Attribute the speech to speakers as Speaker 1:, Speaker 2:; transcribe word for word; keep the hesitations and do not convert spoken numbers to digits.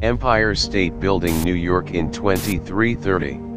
Speaker 1: Empire State Building, New York in twenty-three thirty.